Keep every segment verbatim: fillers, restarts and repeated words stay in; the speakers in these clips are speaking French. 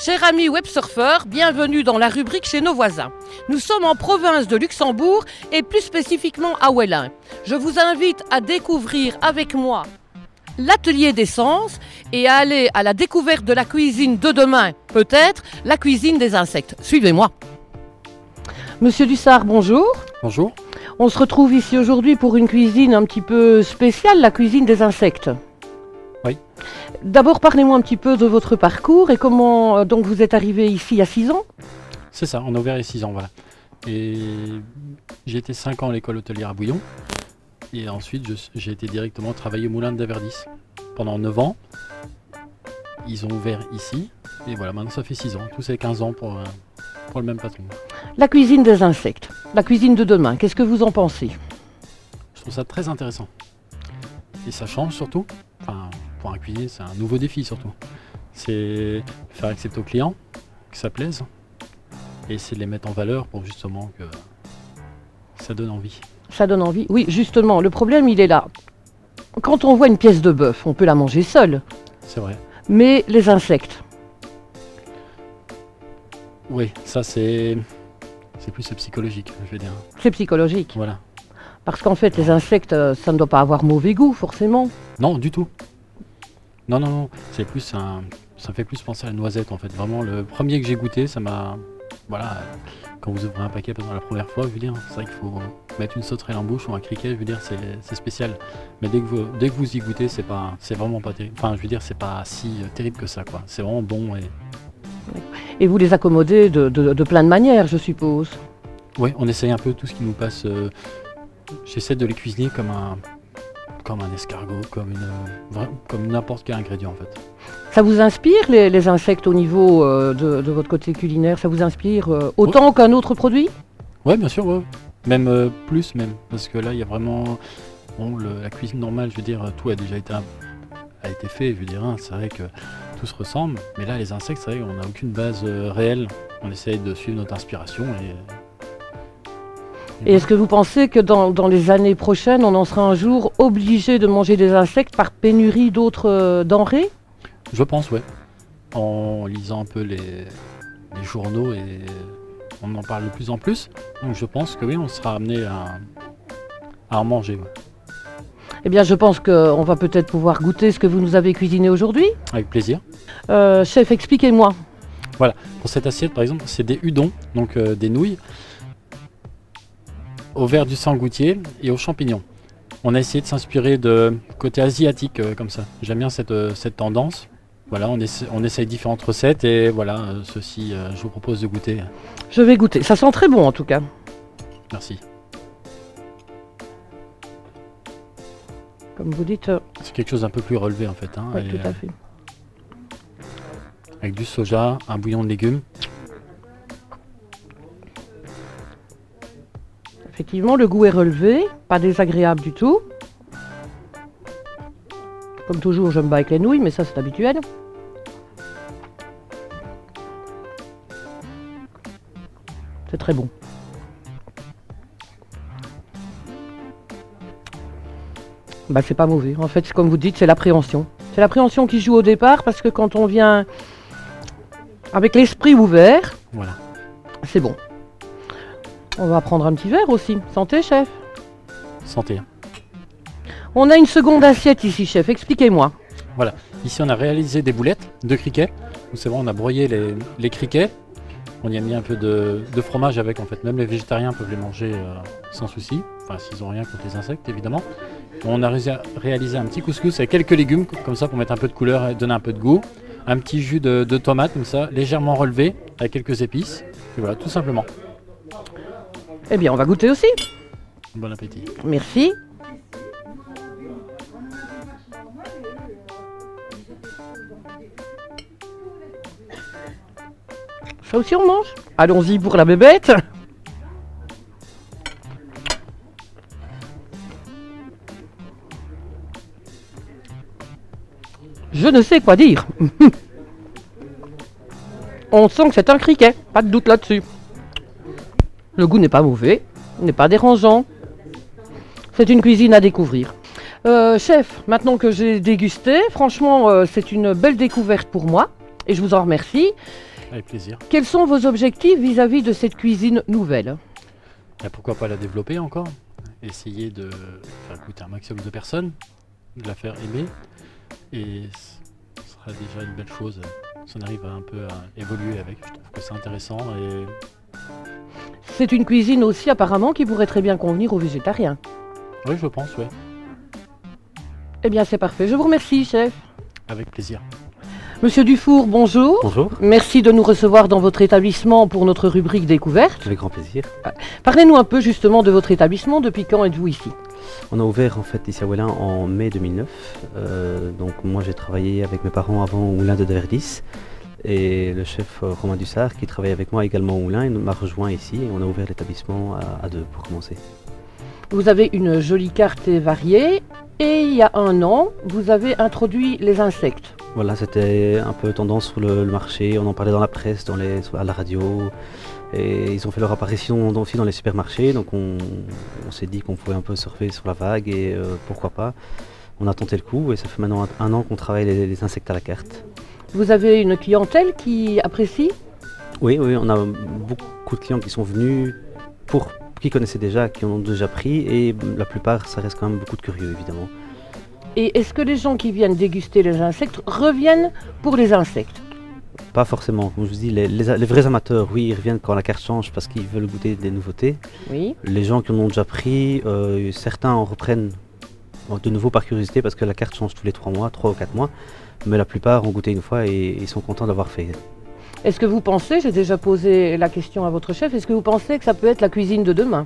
Cher ami websurfeur, bienvenue dans la rubrique Chez nos voisins. Nous sommes en province de Luxembourg et plus spécifiquement à Ouellin. Je vous invite à découvrir avec moi l'atelier d'essence et à aller à la découverte de la cuisine de demain, peut-être la cuisine des insectes. Suivez-moi. Monsieur Dussard, bonjour. Bonjour. On se retrouve ici aujourd'hui pour une cuisine un petit peu spéciale, la cuisine des insectes. Oui. D'abord, parlez-moi un petit peu de votre parcours et comment euh, donc vous êtes arrivé ici à six ans. C'est ça, on a ouvert il y a six ans, voilà. Et j'ai été cinq ans à l'école hôtelière à Bouillon. Et ensuite, je- j'ai été directement travailler au moulin de Daverdis pendant neuf ans. Ils ont ouvert ici. Et voilà, maintenant ça fait six ans. Tous ces quinze ans pour, euh, pour le même patron. La cuisine des insectes, la cuisine de demain, qu'est-ce que vous en pensez? Je trouve ça très intéressant. Et ça change surtout. Enfin, pour un cuisinier, c'est un nouveau défi surtout. C'est faire accepter aux clients que ça plaise. Et essayer de les mettre en valeur pour justement que ça donne envie. Ça donne envie. Oui, justement, le problème, il est là. Quand on voit une pièce de bœuf, on peut la manger seule. C'est vrai. Mais les insectes, Oui, ça c'est c'est plus psychologique, je veux dire. c'est psychologique. Voilà. Parce qu'en fait, les insectes, euh, ça ne doit pas avoir mauvais goût, forcément. Non, du tout. Non, non, non. C'est plus un. Ça me fait plus penser à la noisette en fait. Vraiment, le premier que j'ai goûté, ça m'a. Voilà. Quand vous ouvrez un paquet pendant la première fois, je veux dire, c'est vrai qu'il faut mettre une sauterelle en bouche ou un criquet, je veux dire, c'est c'est spécial. Mais dès que vous, dès que vous y goûtez, c'est pas, c'est vraiment pas terrible. Enfin, je veux dire, c'est pas si euh, terrible que ça, quoi. C'est vraiment bon et. Et vous les accommodez de, de- de plein de manières, je suppose. Oui, on essaye un peu tout ce qui nous passe. euh, J'essaie de les cuisiner comme un, comme un escargot, comme une, euh, vra- comme n'importe quel ingrédient en fait. Ça vous inspire, les, les insectes, au niveau euh, de, de votre côté culinaire? Ça vous inspire euh, autant qu'un autre produit? Ouais, bien sûr, ouais. Même euh, plus même, parce que là il y a vraiment, bon, le- la cuisine normale, je veux dire, tout a déjà été, a été fait, je veux dire, hein, c'est vrai que tout se ressemble, mais là les insectes, c'est vrai qu'on n'a aucune base euh, réelle. On essaye de suivre notre inspiration et. Et est-ce que vous pensez que dans, dans les années prochaines, on en sera un jour obligé de manger des insectes par pénurie d'autres euh, denrées? Je pense, ouais. En lisant un peu les, les journaux et on en parle de plus en plus. Donc je pense que oui, on sera amené à, à en manger. Ouais. Eh bien, je pense qu'on va peut-être pouvoir goûter ce que vous nous avez cuisiné aujourd'hui. Avec plaisir. Euh, chef, expliquez-moi. Pour cette assiette, par exemple, c'est des udons, donc euh, des nouilles, au verre du sang-goutier et aux champignons. On a essayé de s'inspirer de côté asiatique euh, comme ça. J'aime bien cette, euh, cette tendance. Voilà, on, essa- on essaye différentes recettes et voilà, euh, ceci, euh, je vous propose de goûter. Je vais goûter. Ça sent très bon, en tout cas. Merci. Comme vous dites, euh, C'est quelque chose d'un peu plus relevé en fait. Hein, oui, et, tout euh, à fait. avec du soja, un bouillon de légumes. Effectivement, le goût est relevé, pas désagréable du tout. Comme toujours, je me bats avec les nouilles, mais ça, c'est habituel. C'est très bon. Bah, c'est pas mauvais. En fait, comme vous dites, c'est l'appréhension. C'est l'appréhension qui joue au départ, parce que quand on vient avec l'esprit ouvert, Voilà. c'est bon. On va prendre un petit verre aussi. Santé, chef. Santé. On a une seconde assiette ici, chef. Expliquez-moi. Ici, on a réalisé des boulettes de criquets. Donc, c'est vrai, on a broyé les, les criquets. On y a mis un peu de, de fromage avec, en fait. Même les végétariens peuvent les manger euh, sans souci. Enfin, s'ils n'ont rien contre les insectes, évidemment. On a ré- réalisé un petit couscous avec quelques légumes, comme ça, pour mettre un peu de couleur et donner un peu de goût. Un petit jus de, de tomate, comme ça, légèrement relevé, avec quelques épices. Et voilà, tout simplement. Eh bien, on va goûter aussi. Bon appétit. Merci. Ça aussi, on mange. Allons-y pour la bébête. Je ne sais quoi dire. On sent que c'est un criquet, pas de doute là-dessus. Le goût n'est pas mauvais, n'est pas dérangeant. C'est une cuisine à découvrir. Euh, chef, maintenant que j'ai dégusté, franchement, euh, c'est une belle découverte pour moi et je vous en remercie. Avec plaisir. Quels sont vos objectifs vis-à-vis de cette cuisine nouvelle? Et pourquoi pas la développer encore? Essayer de faire goûter un maximum de personnes, de la faire aimer. Et ce sera déjà une belle chose si on arrive à un peu à évoluer avec. Je trouve que c'est intéressant. Et... C'est une cuisine aussi apparemment qui pourrait très bien convenir aux végétariens. Oui, je pense, oui. Eh bien, c'est parfait. Je vous remercie, chef. Avec plaisir. Monsieur Dufour, bonjour. Bonjour. Merci de nous recevoir dans votre établissement pour notre rubrique découverte. Avec grand plaisir. Parlez-nous un peu justement de votre établissement. Depuis quand êtes-vous ici? On a ouvert en fait ici à Ouellin en mai deux mille neuf. Euh, donc moi j'ai travaillé avec mes parents avant au Moulin de Daverdis. Et le chef euh, Romain Dussard qui travaille avec moi également au Moulin, il m'a rejoint ici et on a ouvert l'établissement à, à deux pour commencer. Vous avez une jolie carte et variée. Et il y a un an, vous avez introduit les insectes. Voilà, c'était un peu tendance sur le, le marché, on en parlait dans la presse, dans les, à la radio, et ils ont fait leur apparition aussi dans les supermarchés, donc on, on s'est dit qu'on pouvait un peu surfer sur la vague, et euh, pourquoi pas. On a tenté le coup, et ça fait maintenant un, un an qu'on travaille les, les insectes à la carte. Vous avez une clientèle qui apprécie? Oui, oui, on a beaucoup de clients qui sont venus pour... qui connaissaient déjà, qui en ont déjà pris, et la plupart, ça reste quand même beaucoup de curieux, évidemment. Et est-ce que les gens qui viennent déguster les insectes reviennent pour les insectes? Pas forcément, comme je vous dis, les, les, les vrais amateurs, oui, ils reviennent quand la carte change parce qu'ils veulent goûter des nouveautés. Oui. Les gens qui en ont déjà pris, euh, certains en reprennent de nouveau par curiosité parce que la carte change tous les trois mois, trois ou quatre mois, mais la plupart ont goûté une fois et ils sont contents d'avoir fait. Est-ce que vous pensez, j'ai déjà posé la question à votre chef, est-ce que vous pensez que ça peut être la cuisine de demain?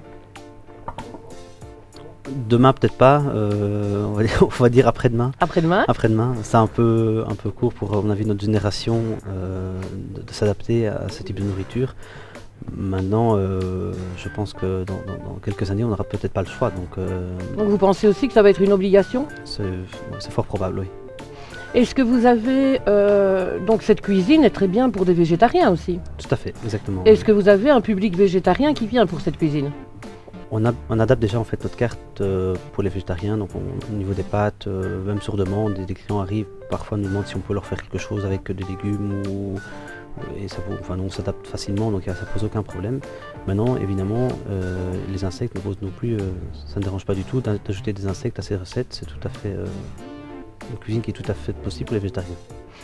Demain peut-être pas, euh, on, va dire, on va dire après-demain. Après-demain Après-demain, c'est un peu, un peu court pour, à mon avis, notre génération euh, de, de s'adapter à ce type de nourriture. Maintenant, euh, je pense que dans, dans, dans quelques années, on n'aura peut-être pas le choix. Donc, euh, donc vous pensez aussi que ça va être une obligation? C'est fort probable, oui. Est-ce que vous avez... Euh, donc cette cuisine est très bien pour des végétariens aussi? Tout à fait, exactement. Est-ce que vous avez un public végétarien qui vient pour cette cuisine? On, a, on adapte déjà en fait notre carte euh, pour les végétariens, donc on, au niveau des pâtes, euh, même sur demande, des, des clients arrivent, parfois nous demandent si on peut leur faire quelque chose avec des légumes ou... Et ça, enfin, on s'adapte facilement, donc ça pose aucun problème. Maintenant, évidemment, euh, les insectes ne posent non plus, euh, ça ne dérange pas du tout d'ajouter des insectes à ces recettes, c'est tout à fait euh, une cuisine qui est tout à fait possible pour les végétariens.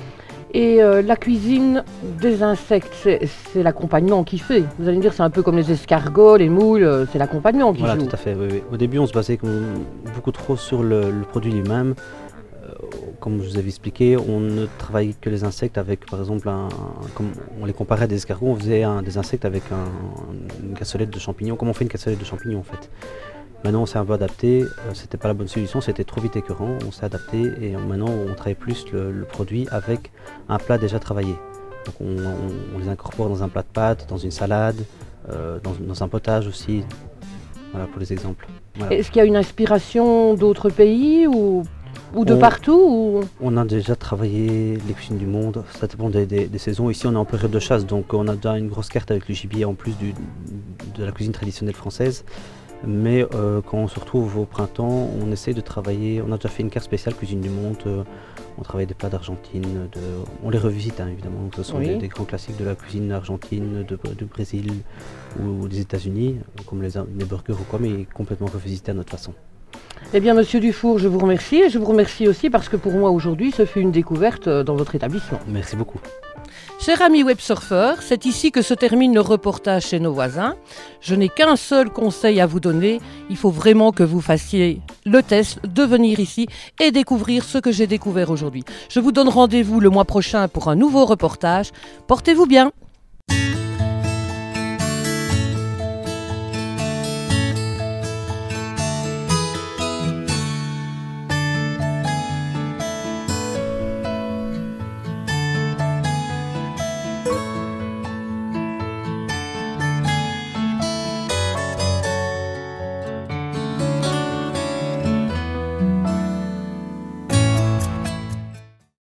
Et euh, la cuisine des insectes, c'est l'accompagnement qui fait. Vous allez me dire, c'est un peu comme les escargots, les moules, c'est l'accompagnement qui voilà, joue. Voilà, tout à fait. Oui, oui. Au début, on se basait comme, beaucoup trop sur le, le produit lui-même. Euh, comme je vous avais expliqué, on ne travaille que les insectes avec, par exemple, un, un, comme on les comparait à des escargots, on faisait un, des insectes avec un, une cassolette de champignons, comme on fait une cassolette de champignons en fait. Maintenant on s'est un peu adapté, euh, c'était pas la bonne solution, c'était trop vite écœurant, on s'est adapté et on, maintenant on travaille plus le, le produit avec un plat déjà travaillé. Donc on, on, on les incorpore dans un plat de pâtes, dans une salade, euh, dans, dans un potage aussi, voilà pour les exemples. Voilà. Est-ce qu'il y a une inspiration d'autres pays ou, ou de on, partout ou... On a déjà travaillé les cuisines du monde, ça dépend des, des, des saisons. Ici on est en période de chasse, donc on a déjà une grosse carte avec le gibier en plus du, de la cuisine traditionnelle française. Mais euh, quand on se retrouve au printemps, on essaie de travailler, on a déjà fait une carte spéciale cuisine du monde, euh, on travaille des plats d'Argentine, de, on les revisite hein, évidemment, ce sont oui. des, des grands classiques de la cuisine argentine, de, du Brésil ou, ou des États-Unis, comme les, les burgers ou quoi, mais complètement revisités à notre façon. Eh bien Monsieur Dufour, je vous remercie et je vous remercie aussi parce que pour moi aujourd'hui, ce fut une découverte dans votre établissement. Merci beaucoup. Chers amis websurfeurs, c'est ici que se termine le reportage chez nos voisins. Je n'ai qu'un seul conseil à vous donner, il faut vraiment que vous fassiez le test de venir ici et découvrir ce que j'ai découvert aujourd'hui. Je vous donne rendez-vous le mois prochain pour un nouveau reportage. Portez-vous bien.